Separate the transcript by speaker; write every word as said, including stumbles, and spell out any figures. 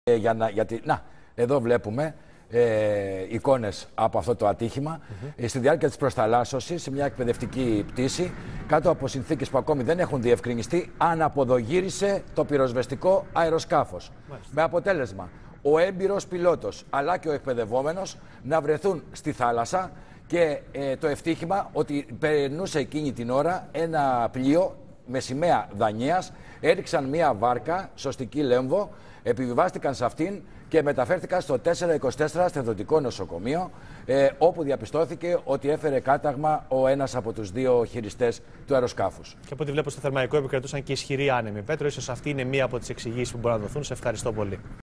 Speaker 1: Ε, για να, γιατί, να, εδώ βλέπουμε ε, εικόνες από αυτό το ατύχημα. Mm-hmm. ε, στη διάρκεια της προσταλάσσωσης, σε μια εκπαιδευτική πτήση, κάτω από συνθήκες που ακόμη δεν έχουν διευκρινιστεί, αναποδογύρισε το πυροσβεστικό αεροσκάφος. Mm-hmm. Με αποτέλεσμα ο έμπειρος πιλότος αλλά και ο εκπαιδευόμενος να βρεθούν στη θάλασσα και ε, το ευτύχημα ότι περνούσε εκείνη την ώρα ένα πλοίο με σημαία Δανίας, έριξαν μία βάρκα, σωστική Λέμβο, επιβιβάστηκαν σε αυτήν και μεταφέρθηκαν στο τετρακόσια είκοσι τέσσερα στρατιωτικό νοσοκομείο, ε, όπου διαπιστώθηκε ότι έφερε κάταγμα ο ένας από τους δύο χειριστές του αεροσκάφους. Και
Speaker 2: από ό,τι βλέπω στο Θερμαϊκό επικρατούσαν και ισχυροί άνεμοι. Πέτρο, ίσως αυτή είναι μία από τις εξηγήσεις που μπορούν να δοθούν. Σε ευχαριστώ πολύ.